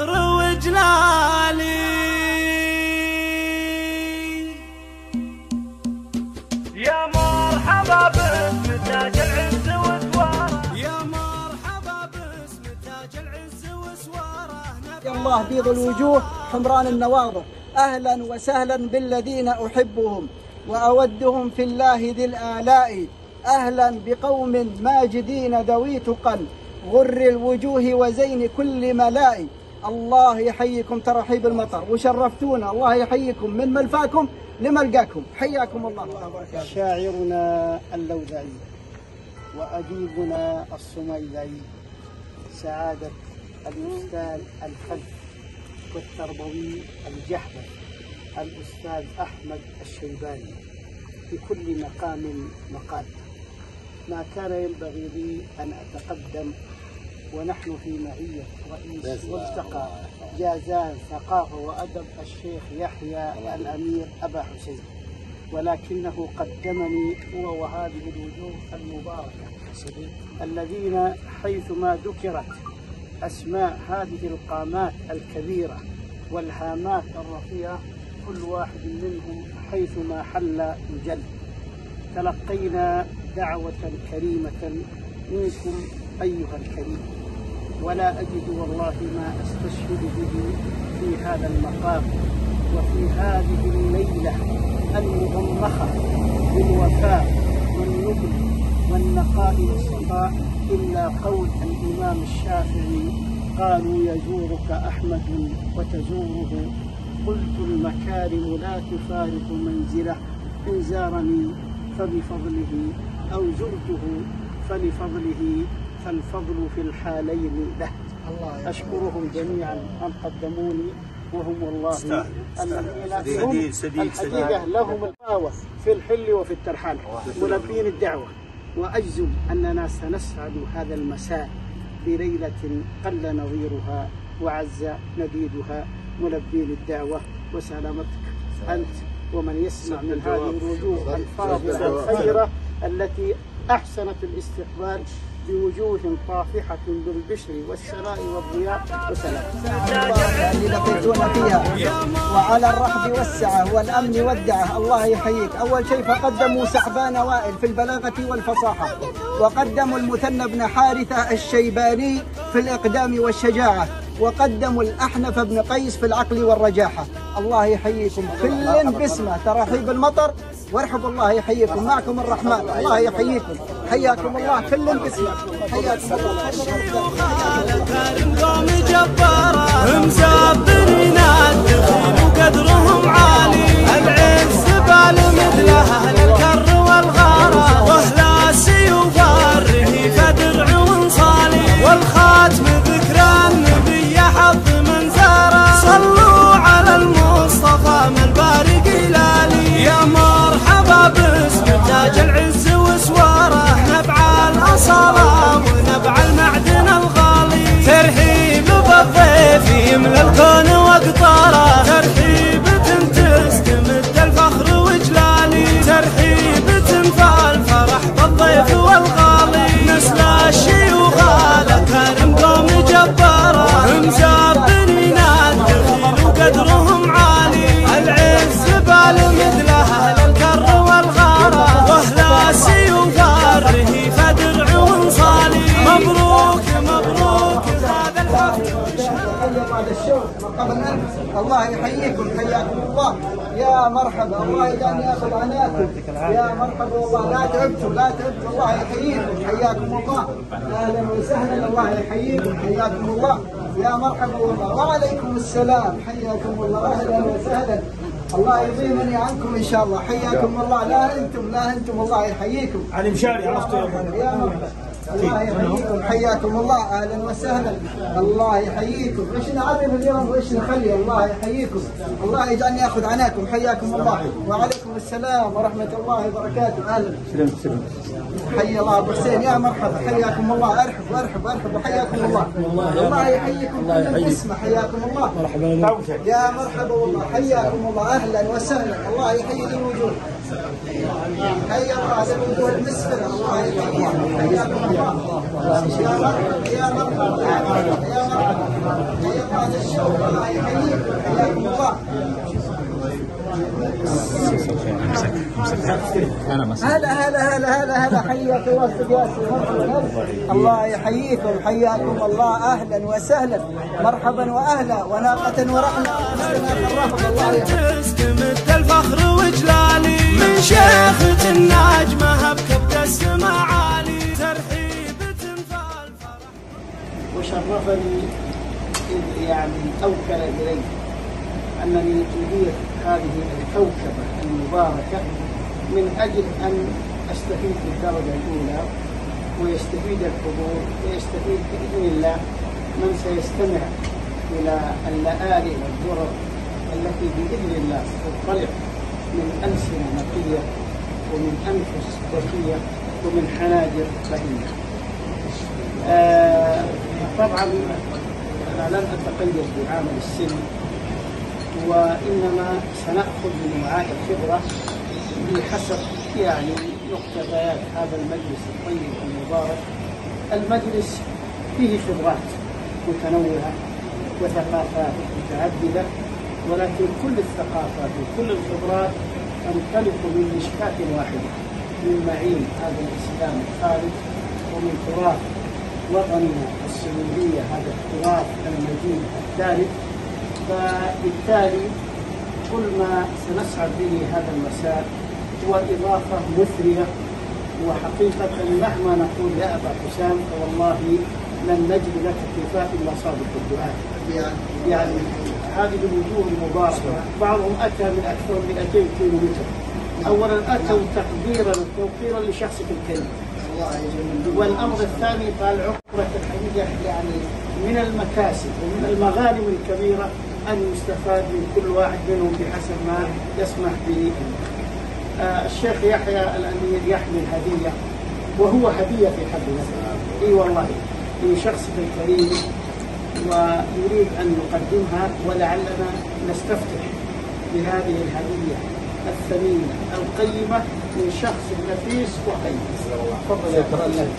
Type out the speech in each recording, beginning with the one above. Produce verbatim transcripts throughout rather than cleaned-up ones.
الفخر وجلالي. يا مرحبا باسم تاج العز وسواره، يا مرحبا باسم تاج العز وسواره. يا الله بيض الوجوه حمران النواظر، أهلا وسهلا بالذين أحبهم وأودهم في الله ذي الآلاء. أهلا بقوم ماجدين ذوي تقى غر الوجوه وزين كل ملاء. الله يحييكم ترحيب المطر وشرفتونا، الله يحييكم من ملفاكم لملقاكم، حياكم الله. شاعرنا اللوذعي وأديبنا الصميلعي سعادة الأستاذ الخلف والتربوي الجحظ الأستاذ أحمد الشيباني في كل مقام مقال. ما كان ينبغي لي أن أتقدم ونحن في معية رئيس ملتقى جازان ثقافة وأدب الشيخ يحيى الأمير أبا حسين، ولكنه قدمني هو وهذه الوجوه المباركة الذين حيثما ذكرت أسماء هذه القامات الكبيرة والهامات الرفيعة كل واحد منهم حيثما حل يجل. تلقينا دعوة كريمة منكم أيها الكريم، ولا أجد والله ما أستشهد به في هذا المقام وفي هذه الليلة المغمخة بالوفاء والنبل والنقاء والصفاء إلا قول الإمام الشافعي: قالوا يزورك أحمد وتزوره، قلت المكارم لا تفارق منزله، إن زارني فبفضله أو زرته فلفضله، فالفضل في الحالين له. أشكرهم جميعا أن قدموني، وهم والله الذين هم الحقيقة لهم القوة في الحل وفي الترحال ملبين الدعوة. وأجزم أننا سنسعد هذا المساء بليلة قل نظيرها وعز نديدها ملبين الدعوة. وسلامتك أنت ومن يسمع من هذه الوجوه الفاضلة الخيرة التي أحسنت الاستقبال بوجوه طافحة بالبشر والسراء والضياء. وسلام اللي لقيتونا فيها وعلى الرحب والسعة والأمن والدعة. الله يحييك. أول شيء فقدموا سحبان وائل في البلاغة والفصاحة، وقدموا المثنى بن حارثة الشيباني في الإقدام والشجاعة، وقدموا الأحنف بن قيس في العقل والرجاحة. الله يحييكم كل باسمه. ترحيب المطر وارحب. الله يحييكم. معكم الرحمن. الله يحييكم. حياكم الله كل باسمه. حياكم الله. كريم قوم جبارة مزابرين الدخيل وقدرهم عالي، العز بال مثل أهل الكر والغارة، واهل السيوف الرهيفة درع وانصالي، والخاتم ذكر النبي حظ من زاره، صلوا على المصطفى من البارق هلالي. يا مرحبا باسم تاج العز وسواره، نبع الأصالة ونبع المعدن الغالي، ترحيب بالضيف يملى الكون واقطاره، ترحيبة تستمد الفخر وجلالي، ترحيبة فالفرح بالضيف والغالي، نسل الشيوخ كريم قوم جباره مزابرين الدخيل وقدرهم عالي، العز بال مثل أهل الكر والغارة، واهل السيوف الرهيفة درع وانصالي. مبروك مبروك هذا الفخر. الله يحييكم. حياكم الله. يا مرحبا. الله يجعلني ياخذ عناكم. يا مرحبا والله. لا تعبتوا لا تعبتوا. الله يحييكم. حياكم الله. اهلا وسهلا. الله يحييكم. حياكم الله. يا مرحبا والله. وعليكم السلام. حياكم الله. اهلا وسهلا. الله يضيمني عنكم ان شاء الله. حياكم الله. لا انتم لا انتم. الله يحييكم. علي مشاري عرفتوا يا مرحبا. الله يحييكم. حياكم الله. اهلا وسهلا. الله يحييكم. ايش نعلم اليوم وايش نخلي؟ الله يحييكم. الله يجعلني اخذ عناكم. حياكم الله. وعليكم السلام ورحمه الله وبركاته. اهلا. سلام سلام. حي الله ابو حسين. يا مرحبا. حياكم الله. ارحب ارحب ارحب. وحياكم الله. الله يحييكم. كل اسمه. حياكم الله. مرحبا. يا مرحبا والله. حياكم الله. اهلا وسهلا. الله يحيي الوجوه. حي الله للوجوه المسفرة، الله يحييكم، حياكم الله. يا مرحبا يا مرحبا يا مرحبا يا مرحبا، حي الله للشوق، الله يحييكم، حياكم الله. هلا هلا هلا هلا هلا، حياك الله استاذ ياسر. الله يحييكم، حياكم الله، اهلا وسهلا، مرحبا واهلا، وناقة ورحمة الرحمة. الله يحييكم. تسكمت الفخر وجلالي من شيخة الناجمة بكبد السما عالي، ترحيبة فالفرح. وشرفني إذ يعني أوكل إلي أنني أدير هذه الكوكبة المباركة من أجل أن أستفيد بالدرجة الأولى، ويستفيد الحضور، ويستفيد بإذن الله من سيستمع إلى اللآلئ والدرر التي بإذن الله ستطلع من ألسنة نقية ومن أنفس ذكية ومن حناجر بهية. آه طبعا أنا لن أتقيد بعامل السن، وإنما سنأخذ من وعاء الخبرة بحسب يعني مقتضيات هذا المجلس الطيب المبارك. المجلس فيه خبرات متنوعة وثقافات متعددة، ولكن كل الثقافات وكل الخبرات تنطلق من مشكاة واحدة، من معين هذا الإسلام الخالد، ومن تراث وطننا السعودية هذا التراث المجيد الثالث. فبالتالي كل ما سنسعد به هذا المساء هو إضافة مثرية، وحقيقة مهما نقول يا أبا حسام فوالله لن نجد لك كفاء إلا صادق الدعاء. يعني هذه الوجوه المباركة بعضهم أتى من أكثر من مئتين كيلو متر. أولا أتوا تقديرا وتوقيرا لشخصك الكريم، والأمر الثاني قال عقبة الحقيقة يعني من المكاسب ومن المغانم الكبيرة أن يستفاد من كل واحد منهم بحسب ما يسمح به. آه الشيخ يحيى الأمير يحمل هدية، وهو هدية في حد ذاته، اي والله لشخصك الكريم، ويريد أن نقدمها ولعلنا نستفتح بهذه الهدية الثمينة القيمة من شخص نفيس وقيم. تفضل يا شكرا لك.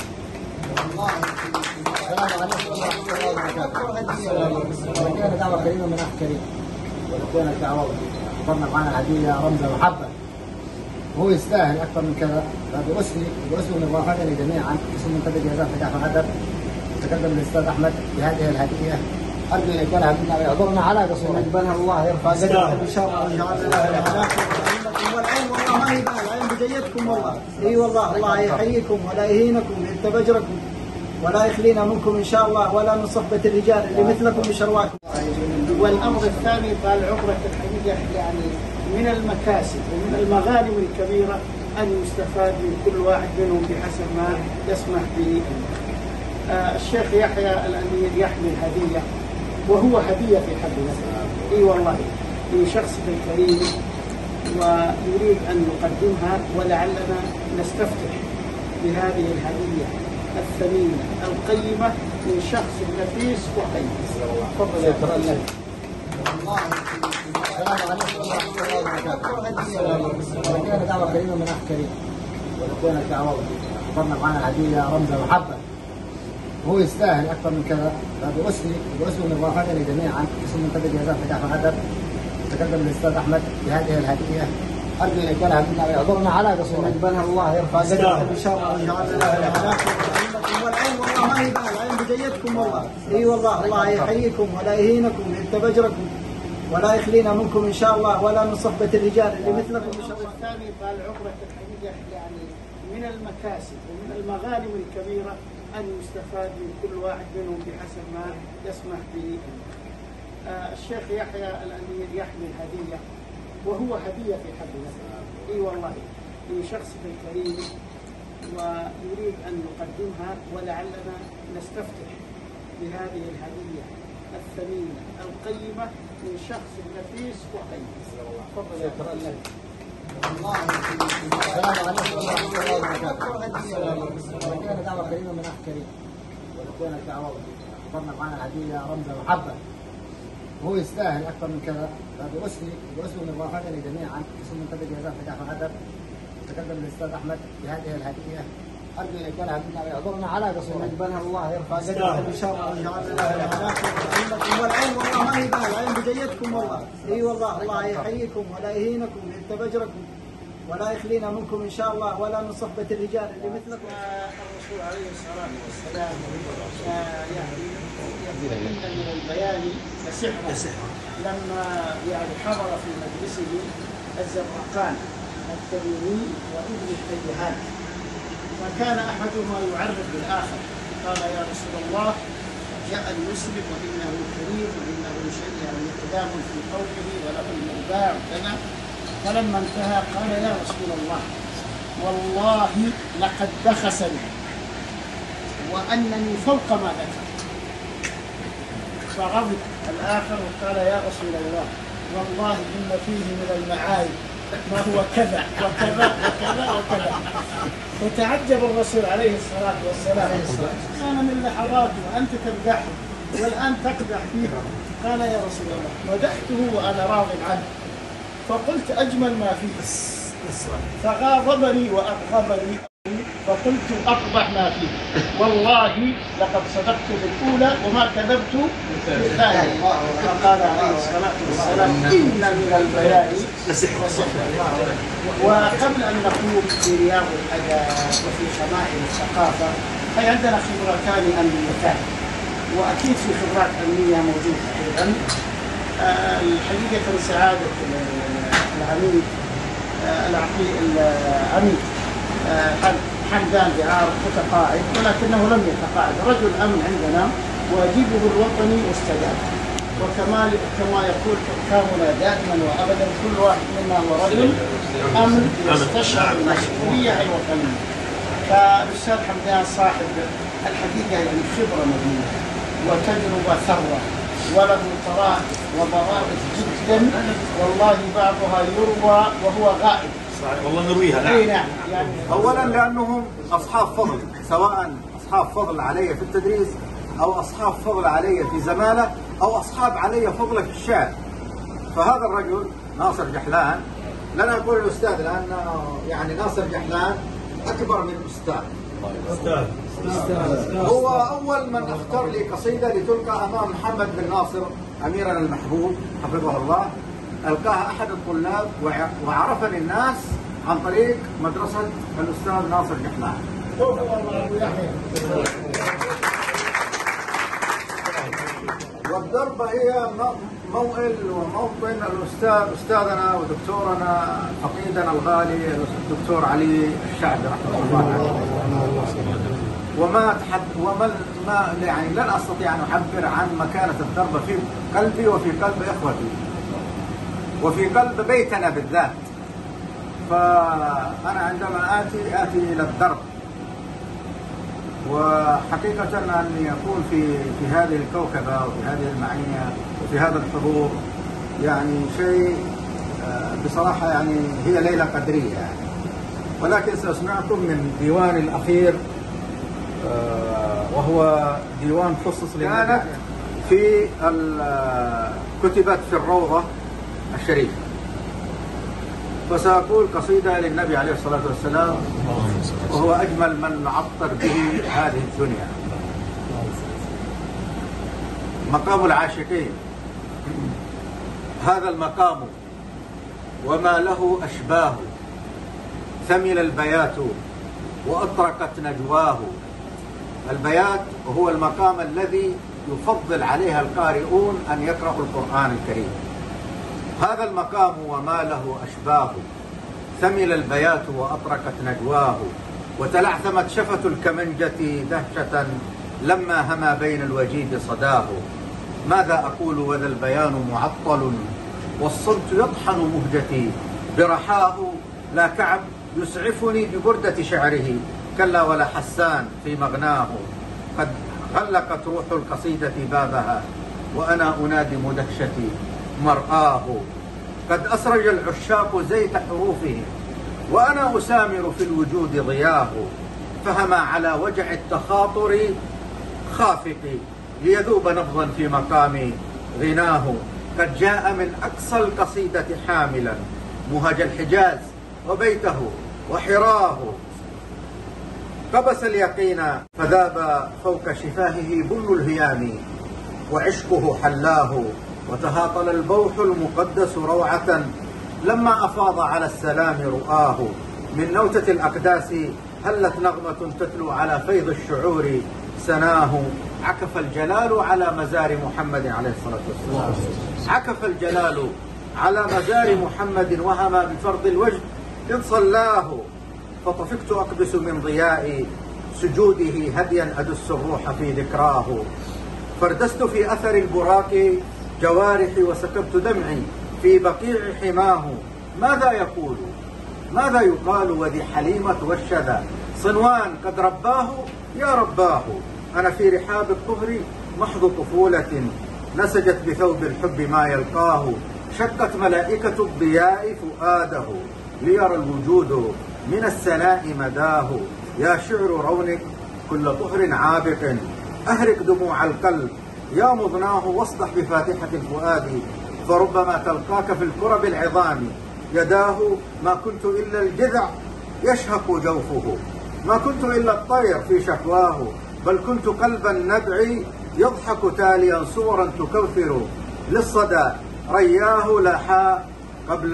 ولكن دعوة كريمة من أخ كريم، ولكن الدعوة وفرنا معنا هدية رمز محبة، وهو يستاهل أكثر من كذا. فباسمي وباسم مرافقنا جميعا اسم منتدى جهازات ثقافة وأدب تقدم الأستاذ أحمد بهذه الهدية، أرجو أن يكونها منا ويحضرنا على قصور يقبلها الله، يرفع قدركم إن شاء الله ويجعل الله والعين والله ما هي بال، العين بجيتكم والله. اي والله الله يحييكم ولا يهينكم ويتبع اجركم ولا يخلينا منكم ان شاء الله، ولا من صحبة الرجال اللي مثلكم بشرواكم. والامر الثاني قال عقبة الحقيقة يعني من المكاسب ومن المغانم الكبيرة ان يستفاد من كل واحد منهم بحسب ما يسمح به. آه الشيخ يحيى الأمير يحمل هدية، وهو هدية في حد ذاته، اي والله لشخصك الكريم، ويريد أن نقدمها ولعلنا نستفتح بهذه الهدية الثمينة القيمة من شخص نفيس وقيم. تفضل يا شكرا لك. ولكن دعوة كريمة من أخ كريم، ولكن الدعوة وفرنا معنا هدية رمز محبة، وهو يستاهل أكثر من كذا. فباسمي وباسم مرافقنا جميعا اسم منتدى جهازات ثقافة وأدب تقدم الأستاذ أحمد بهذه الهدية، أرجو أن يكونها منا ويحضرنا على قصور. يقبلها الله، يرفع قدركم إن شاء الله ويجعل الله والعين والله ما هي بال، العين بجيتكم والله. اي والله الله يحييكم ولا يهينكم ويتبع اجركم ولا يخلينا منكم ان شاء الله، ولا من صحبة الرجال اللي مثلكم ان شاء الله. الثاني قال عقبة الحقيقة يعني من المكاسب ومن المغانم الكبيرة أن يستفاد من كل واحد منهم بحسب ما يسمح به. آه الشيخ يحيى الأمير يحمل هدية، وهو هدية في حد ذاته، اي والله لشخصك الكريم، ويريد أن نقدمها ولعلنا نستفتح بهذه الهدية الثمينة القيمة من شخص نفيس وقيم. تفضل يا شكرا لك. ولكن دعوة كريمة من أخ كريم، ولكن الدعوة وفرنا معنا هدية رمز محبة، وهو يستاهل أكثر من كذا. فباسمي وباسم مرافقنا جميعا اسم منتدى جهازات ثقافة وأدب تقدم الاستاذ احمد بهذه الهديه، ارجو ان يكونها منا ويعذرنا على قصورنا. يقبلها الله يرفع قدرها ان شاء الله ويجعل لها والعين والله ما هي بال، العين بجيتكم والله. اي والله الله يحييكم ولا يهينكم ويكتب اجركم ولا يخلينا منكم ان شاء الله ولا من صحبه الرجال اللي مثلكم. الرسول عليه الصلاه والسلام يعني يقول من البيان كسحر لما يعني حضر في مجلسه الزرقان التميمي وابن التيهان، فكان احدهما يعرف بالاخر، قال يا رسول الله جاء المسلم وانه كريم وانه شيء مقدام في قوله وله المباع كذا، فلما انتهى قال يا رسول الله والله لقد بخسني وانني فوق ما ذكر. فغضب الاخر وقال يا رسول الله والله ان فيه من المعايب ما هو كذا وكذا وكذا وكذا. فتعجب الرسول عليه الصلاه والسلام، كان من لحظات وانت تمدحه والان تقدح فيه. قال يا رسول الله مدحته وانا راض عنه، فقلت اجمل ما فيه، فغاضبني واغضبني فقلت اقبح ما فيه، والله لقد صدقت بالاولى وما كذبت بالثانيه. فقال عليه الصلاه والسلام ان من البيان لسحرا. وقبل ان نقوم برياض الاداب وفي شمائل الثقافه، اي عندنا خبرتان امنيتان، واكيد في خبرات امنيه موجوده ايضا. الحقيقه سعاده العميد العميد حمدان دعار متقاعد، ولكنه لم يتقاعد، رجل امن عندنا واجبه الوطني مستجاب، وكما كما يقول حكامنا دائما وابدا كل واحد منا هو رجل امن يستشعر المسؤوليه الوطنيه. فالاستاذ حمدان صاحب الحقيقه يعني خبره مبنيه وتجربه ثروه، وله طرائف وضرائب جدا، والله بعضها يروى وهو غائب. صحيح والله نرويها. اي نعم. يعني اولا لانهم اصحاب فضل، سواء اصحاب فضل علي في التدريس او اصحاب فضل علي في زماله او اصحاب علي فضل في الشعر. فهذا الرجل ناصر جحلان، لن اقول الاستاذ لان يعني ناصر جحلان اكبر من استاذ. استاذ هو اول من اختار لي قصيده لتلقى امام محمد بن ناصر اميرنا المحبوب حفظه الله. القاها احد الطلاب وعرفني الناس عن طريق مدرسه الاستاذ ناصر جحلان. والضربه هي موئل وموطن الاستاذ استاذنا ودكتورنا فقيدنا الغالي الدكتور علي الشعبي رحمه الله عليه. وما تحد وما ما يعني لن استطيع ان اعبر عن مكانه الضربه في قلبي وفي قلب اخوتي وفي قلب بيتنا بالذات. فانا عندما اتي اتي الى الضرب، وحقيقه ان يكون في في هذه الكوكبه وفي هذه المعيه وفي هذا الحضور يعني شيء بصراحه يعني هي ليله قدريه يعني. ولكن ساسمعكم من ديواني الاخير وهو ديوان خصص كانت في كتبت في الروضة الشريفة، فسأقول قصيدة للنبي عليه الصلاة والسلام وهو أجمل من نعطر به هذه الدنيا. مقام العاشقين، هذا المقام وما له أشباه، ثمل البيات وأطرقت نجواه. البيات هو المقام الذي يفضل عليها القارئون أن يقرأوا القرآن الكريم. هذا المقام وما له أشباه، ثمل البيات وأطرقت نجواه، وتلعثمت شفة الكمنجة دهشة لما هما بين الوجيد صداه. ماذا أقول وذا البيان معطل والصمت يطحن مهجتي، برحاه لا كعب يسعفني ببردة شعره، كلا ولا حسان في مغناه. قد غلقت روح القصيدة بابها وأنا أنادم دهشتي مرآه. قد أسرج العشاق زيت حروفهم وأنا أسامر في الوجود ضياه. فهما على وجع التخاطر خافقي ليذوب نبضا في مقام غناه. قد جاء من أقصى القصيدة حاملا مهج الحجاز وبيته وحراه قبس اليقين فذاب فوق شفاهه بل الهيام وعشقه حلاه وتهاطل البوح المقدس روعة لما أفاض على السلام رؤاه من نوتة الأقداس هلت نغمة تتلو على فيض الشعور سناه عكف الجلال على مزار محمد عليه الصلاة والسلام عكف الجلال على مزار محمد وهما بفرض الوجد إن صلاه فطفقت أقبس من ضياء سجوده هديا أدس الروح في ذكراه فاردست في أثر البراق جوارحي وسكبت دمعي في بقيع حماه ماذا يقول ماذا يقال وذي حليمة والشذا صنوان قد رباه يا رباه أنا في رحاب الطهر محض طفولة نسجت بثوب الحب ما يلقاه شقت ملائكة الضياء فؤاده ليرى الوجود من السناء مداه يا شعر رونق كل طهر عابق أهرق دموع القلب يا مضناه واصدح بفاتحة الفؤاد فربما تلقاك في الكرب العظام يداه ما كنت إلا الجذع يشهق جوفه ما كنت إلا الطير في شكواه بل كنت قلب النبع يضحك تاليا صورا تكوثر للصدى رياه لا حاء قبل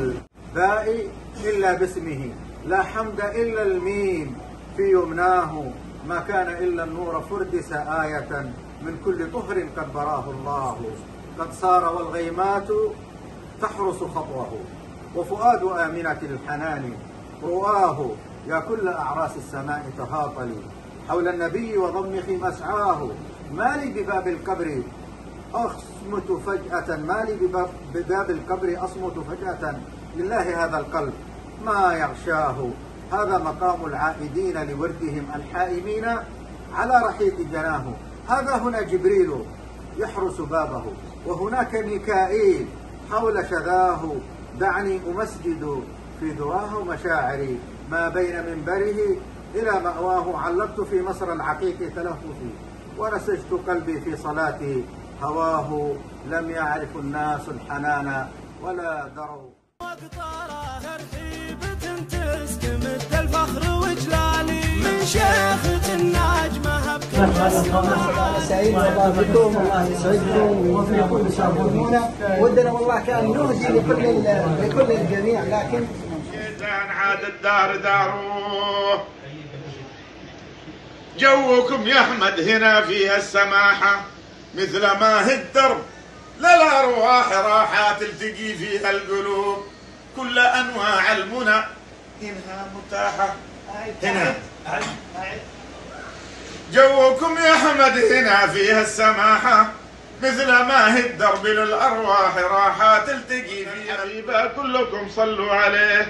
الباء إلا باسمه لا حمد إلا الميم في يمناه ما كان إلا النور فردس آية من كل طهر قد براه الله قد صار والغيمات تحرس خطوه وفؤاد آمنة الحنان رؤاه يا كل أعراس السماء تهاطلي حول النبي وضمخ مسعاه ما لي بباب القبر أصمت فجأة ما لي بباب القبر أصمت فجأة لله هذا القلب ما يغشاه هذا مقام العائدين لوردهم الحائمين على رحيق جناه هذا هنا جبريل يحرس بابه وهناك ميكائيل حول شذاه دعني أمسجد في ذراه مشاعري ما بين منبره إلى مأواه علقت في مصر العقيق تلهفي ونسجت قلبي في صلاتي هواه لم يعرف الناس الحنان ولا دروا وقطارة رحيبة تسكمت الفخر وجلالي من شيخة النجمة الله سعيد والله بكم والله يسعدكم ويوفقكم وتشرفونا ودنا والله كان نهدي لكل لكل الجميع لكن شيطان عاد الدار داروه جوكم يا احمد هنا فيها السماحه مثل ما هي الدرب للارواح راحات تلتقي فيها القلوب كل انواع المنى انها متاحه هنا جوكم يا احمد هنا فيها السماحه مثل ما هي الدرب للارواح راحات تلتقي فيها كلكم صلوا عليه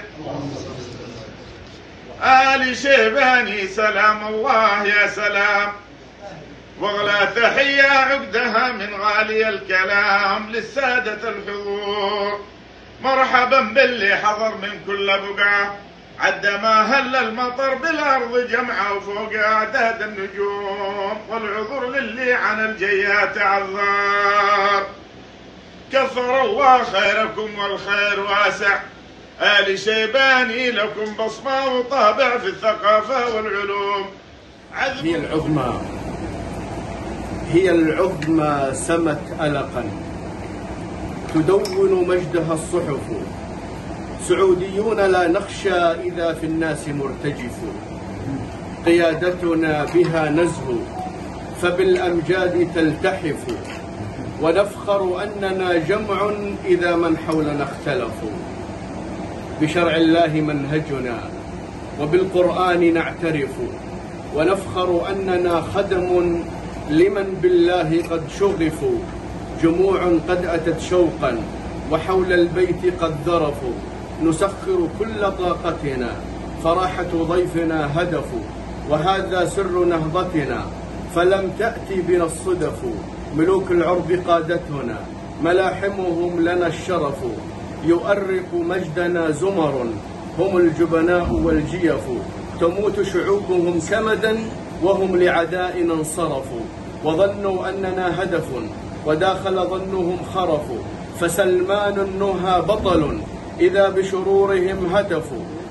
آل شيباني سلام الله يا سلام واغلى تحية عقدها من غالي الكلام للسادة الحضور مرحبا باللي حضر من كل بقعة عد ما هل المطر بالأرض جمعة وفوق أعداد النجوم والعذر للي عن الجيات عذار كثر الله خيركم والخير واسع آل شيباني لكم بصمة وطابع في الثقافة والعلوم هي العظمى هي العظمى سمت ألقا تدون مجدها الصحف سعوديون لا نخشى إذا في الناس مرتجف قيادتنا بها نزهو فبالأمجاد تلتحف ونفخر أننا جمع إذا من حولنا اختلفوا بشرع الله منهجنا وبالقرآن نعترف ونفخر أننا خدم لمن بالله قد شغفوا جموع قد أتت شوقا وحول البيت قد ذرفوا نسخر كل طاقتنا فراحة ضيفنا هدف وهذا سر نهضتنا فلم تأتي بنا الصدف ملوك العرب قادتنا ملاحمهم لنا الشرف يؤرق مجدنا زمر هم الجبناء والجيف تموت شعوبهم كمدا وهم لعدائنا انصرفوا وظنوا أننا هدف وداخل ظنهم خرفوا فسلمان النهى بطل إذا بشرورهم هتفوا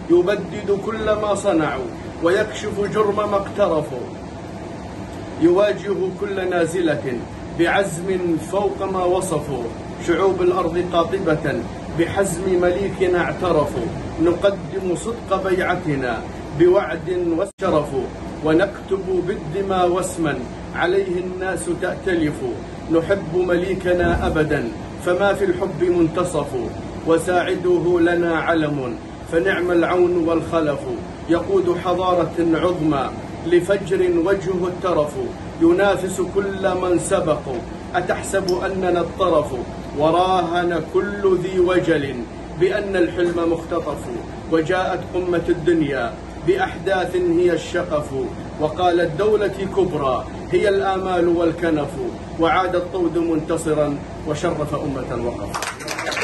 يبدد كل ما صنعوا ويكشف جرم ما اقترفوا، يواجه كل نازلة بعزم فوق ما وصفوا، شعوب الأرض قاطبة بحزم مليكنا اعترفوا، نقدم صدق بيعتنا بوعد والشرف، ونكتب بالدماء واسما عليه الناس تأتلف، نحب مليكنا أبدا فما في الحب منتصف، وساعده لنا علم فنعم العون والخلف، يقود حضارة عظمى لفجر وجهه الترف، ينافس كل من سبقوا أتحسب أننا الطرف، وراهن كل ذي وجل بأن الحلم مختطف، وجاءت قمة الدنيا بأحداث هي الشقف، وقالت دولتي كبرى هي الآمال والكنف، وعاد الطود منتصرا وشرف أمة وقف.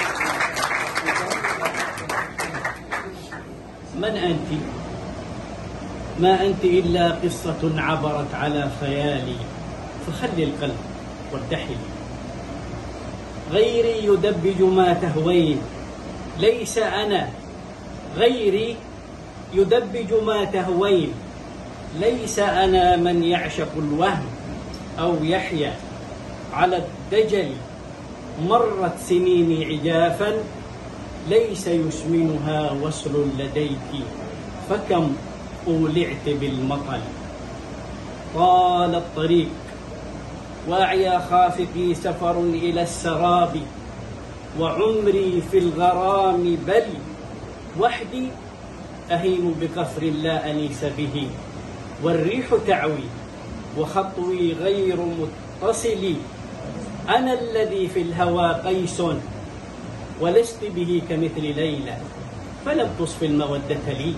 من أنت؟ ما أنت إلا قصة عبرت على خيالي، فخلي القلب وارتحلي. غيري يدبج ما تهوين، ليس أنا. غيري يدبج ما تهوين، ليس أنا من يعشق الوهم أو يحيا على الدجل. مرت سنيني عجافا ليس يسمنها وصل لديك، فكم أولعت بالمطل. طال الطريق وأعيا خافقي سفر إلى السراب، وعمري في الغرام بل وحدي أهيم بقفر لا أنيس به، والريح تعوي وخطوي غير متصل. أنا الذي في الهوى قيس ولست به كمثل ليلى، فلم تصف المودة لي.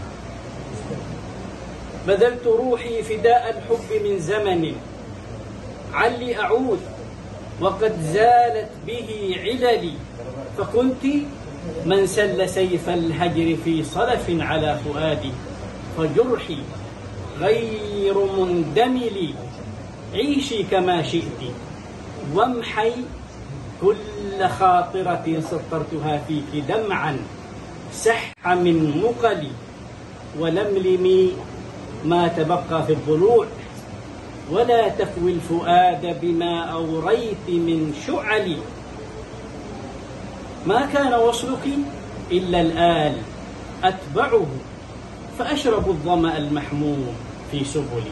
بذلت روحي فداء الحب من زمن علي أعود وقد زالت به عللي، فكنت من سل سيف الهجر في صلف على فؤادي، فجرحي غير مندمل. عيشي كما شئت وامحي كل خاطرة سطرتها فيك دمعا سح من مقلي، ولملمي ما تبقى في الضلوع، ولا تكوي الفؤاد بما أوريت من شعلي. ما كان وصلك إلا الآل أتبعه، فأشرب الظمأ المحموم في سبلي.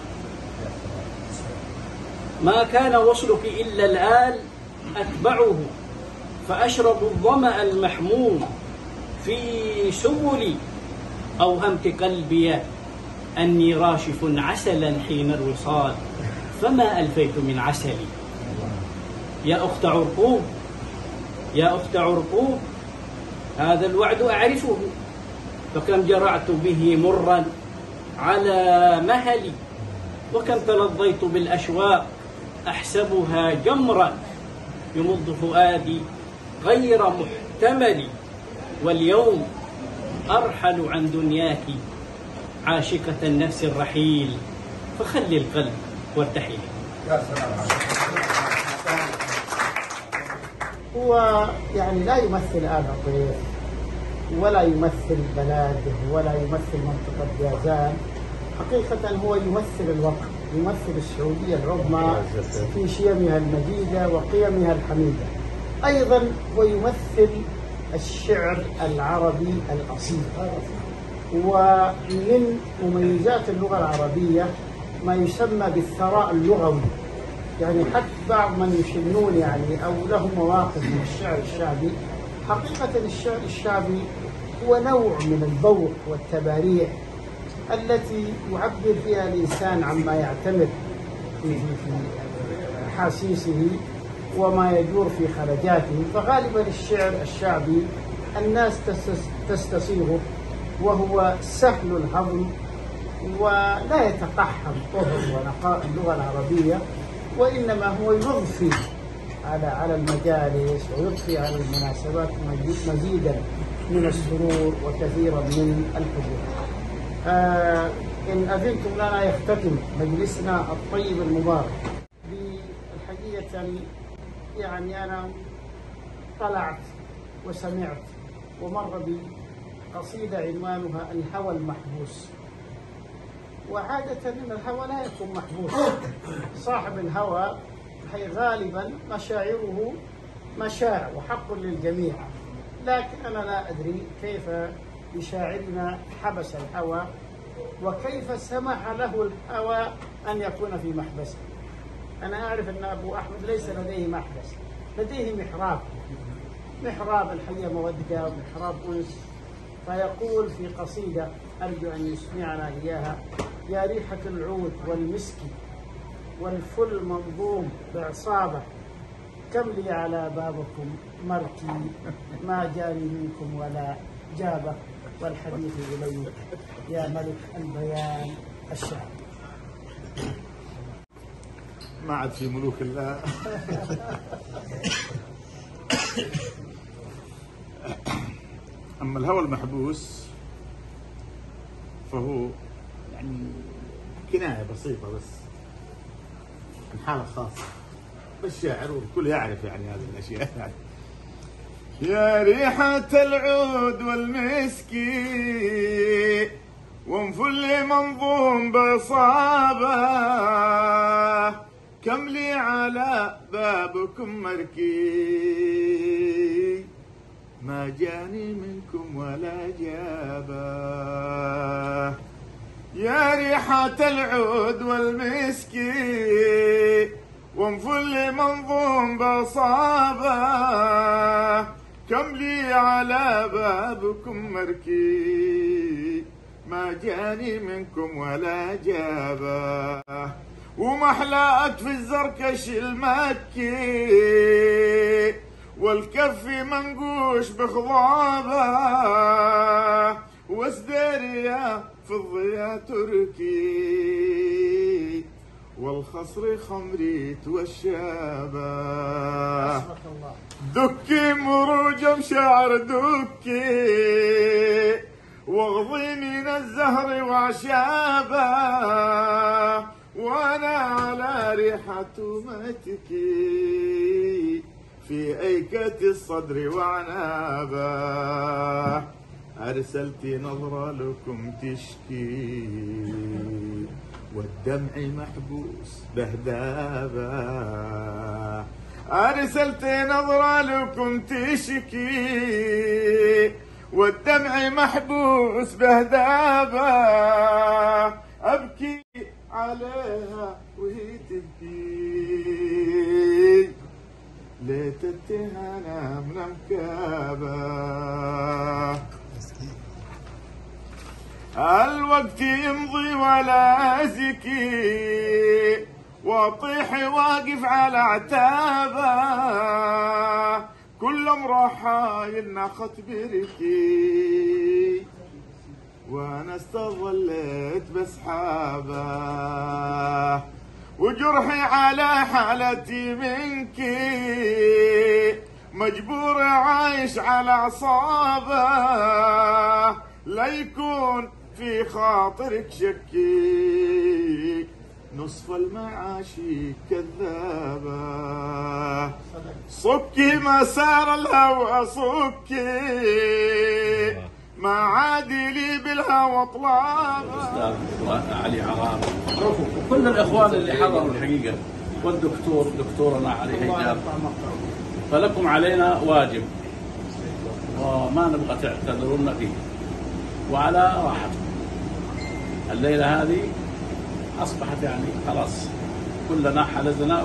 ما كان وصلك إلا الآل أتبعه، فأشرب الظمأ المحموم في سبلي. أوهمت قلبي أني راشف عسلا حين الوصال، فما ألفيت من عسلي. يا أخت عرقوب، يا أخت عرقوب، هذا الوعد أعرفه، فكم جرعت به مرا على مهلي، وكم تلظيت بالأشواق أحسبها جمرا، يمض فؤادي غير محتمل. واليوم أرحل عن دنياك عاشقة النفس الرحيل، فخلي القلب وارتحلي. هو يعني لا يمثل آل الضيف ولا يمثل بلاده ولا يمثل منطقة جازان، حقيقة هو يمثل الوطن، يمثل السعودية العظمى في شيمها المجيدة وقيمها الحميدة. أيضا هو يمثل الشعر العربي الأصيل. ومن مميزات اللغة العربية ما يسمى بالثراء اللغوي، يعني حتى بعض من يشنون يعني أو لهم مواقف من الشعر الشعبي. حقيقة الشعر الشعبي هو نوع من الذوق والتباريع التي يعبر فيها الإنسان عما يعتمد في في أحاسيسه وما يدور في خرجاته. فغالبا الشعر الشعبي الناس تستصيغه وهو سهل الهضم ولا يتقحم طهر ونقاء اللغة العربية، وإنما هو يضفي على على المجالس ويضفي على المناسبات مزيدا من السرور وكثيرا من الحضور. آه إن أذنتم لنا يختتم مجلسنا الطيب المبارك بالحقيقة. يعني أنا طلعت وسمعت ومر بي قصيدة عنوانها الهوى المحبوس. وعادة أن الهوى لا يكون محبوس، صاحب الهوى هي غالبا مشاعره مشاع وحق للجميع، لكن أنا لا أدري كيف بشاعرنا حبس الهوى وكيف سمح له الهوى أن يكون في محبسه. أنا أعرف أن أبو أحمد ليس لديه محبس، لديه محراب، محراب الحية مودة ومحراب أنس. فيقول في قصيدة أرجو أن يسمعنا إياها: يا ريحة العود والمسك والفل منظوم بعصابة، كم لي على بابكم مركي، ما جاني منكم ولا جابه، والحديث إليك يا ملك البيان الشعر. ما عاد في ملوك الله. أما الهوى المحبوس فهو يعني كناية بسيطة بس عن حالة خاصة بالشاعر، والكل يعرف يعني هذه الأشياء يعني. يا ريحة العود والمسكي وانفل منظوم بعصابة، كم لي على بابكم مركي، ما جاني منكم ولا جابه. يا ريحة العود والمسكي وانفل منظوم بعصابة، كم لي على بابكم مركي، ما جاني منكم ولا جابه. ومحلاك في الزركش المكي والكف منقوش بخضابه، وسديريا في الضياء تركي والخصر خمري توشابه. دكي مروج مشاعر دكي واغضي من الزهر وعشابه، وانا على ريحة متكي في أيكة الصدر وعنابه. أرسلت نظرة لكم تشكي والدمع محبوس بهدابه. أرسلت نظرة لكم تشكي والدمع محبوس بهدابه، أبكي عليها وهي تبكي، ليت التهانة من مكابة. الوقت يمضي ولا زكي واطيح واقف على عتابه، كل مرحايل ناخت بركي وانا استظليت بسحابه. وجرحي على حالتي منكي مجبور عايش على عصابه، لا يكون في خاطرك شكي نصف المعاشي كذابه. صكي مسار الهوى صكي، ما عاد لي بالهوى طلابه. الاستاذ علي عرام وكل الاخوان اللي حضروا الحقيقه، والدكتور دكتورنا علي هيدار، فلكم علينا واجب وما نبغى تعتذرون فيه، وعلى راحتكم. الليله هذه اصبحت يعني خلاص كلنا حلزنا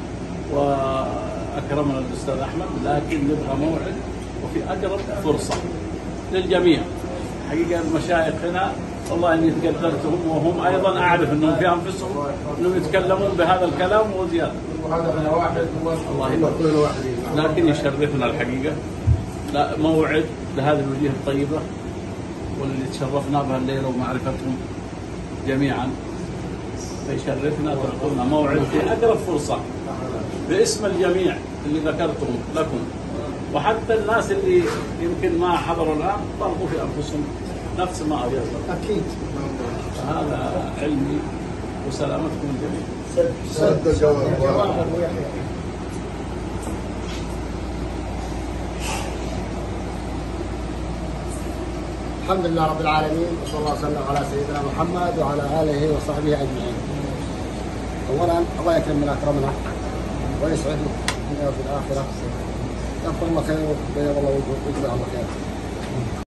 واكرمنا الاستاذ احمد، لكن نبغى موعد وفي اقرب فرصه للجميع. حقيقه المشايخ هنا والله اني تقدرتهم، وهم ايضا اعرف انهم في انفسهم انهم يتكلمون بهذا الكلام وزياده. وهذا واحد الله يبارك، لكن يشرفنا الحقيقه لا موعد لهذه الوجوه الطيبه واللي تشرفنا بها الليله ومعرفتهم جميعا، فيشرفنا تعطونا موعد في اقرب فرصه باسم الجميع اللي ذكرتهم لكم، وحتى الناس اللي يمكن ما حضروا الان برضو في انفسهم نفس ما أقول. اكيد. هذا علمي وسلامتكم الجميع. سد الجواب. الحمد لله رب العالمين، وصلى الله وسلم على سيدنا محمد وعلى اله وصحبه اجمعين. اولا الله يكرم من اكرمنا ويسعد الدنيا وفي الاخره. يغفر الله خير ويبيض الله وجهه ويجزاه الله خير.